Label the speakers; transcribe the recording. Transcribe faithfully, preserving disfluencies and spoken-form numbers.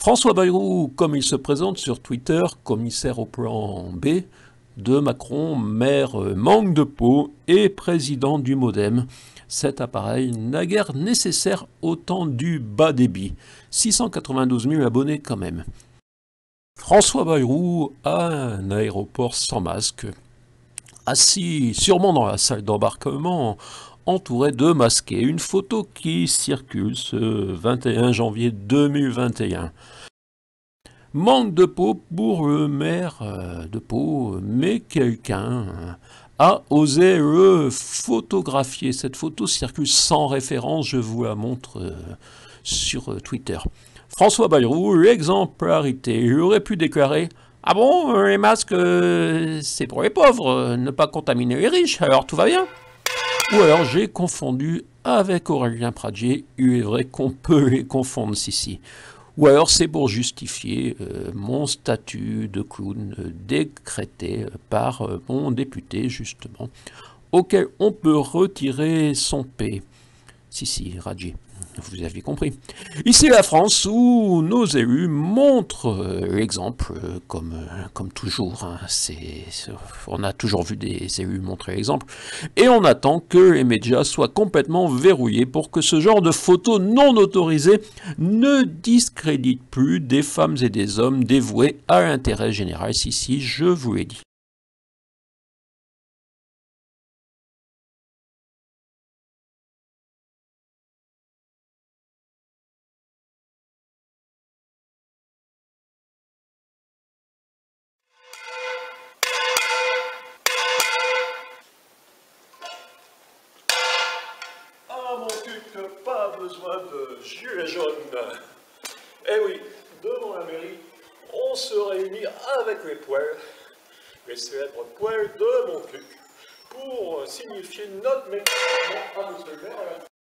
Speaker 1: François Bayrou, comme il se présente sur Twitter, commissaire au plan B de Macron, maire manque de peau et président du MoDem. Cet appareil n'a guère nécessaire au temps du bas débit. six cent quatre-vingt-douze mille abonnés quand même. François Bayrou a un aéroport sans masque, assis sûrement dans la salle d'embarquement, entouré de masqués. Une photo qui circule ce vingt et un janvier deux mille vingt et un. Manque de peau pour le maire de Pau, mais quelqu'un a osé le photographier. Cette photo circule sans référence, je vous la montre sur Twitter. François Bayrou, l'exemplarité, il aurait pu déclarer « Ah bon, les masques, c'est pour les pauvres, ne pas contaminer les riches, alors tout va bien ?» Ou alors j'ai confondu avec Aurélien Pradier, il est vrai qu'on peut les confondre ici. Ou alors c'est pour justifier euh, mon statut de clown euh, décrété par euh, mon député, justement, auquel on peut retirer son P. Si, si, Radji, vous aviez compris. Ici la France, où nos élus montrent euh, l'exemple, euh, comme, euh, comme toujours. Hein, c'est, on a toujours vu des élus montrer l'exemple. Et on attend que les médias soient complètement verrouillés pour que ce genre de photos non autorisées ne discrédite plus des femmes et des hommes dévoués à l'intérêt général. Si, si, je vous l'ai dit.
Speaker 2: Ah mon culte, pas besoin de gilets jaunes. Eh oui, devant la mairie, on se réunit avec les poils, les célèbres poils de mon culte, pour signifier notre mécontentement à monsieur le maire.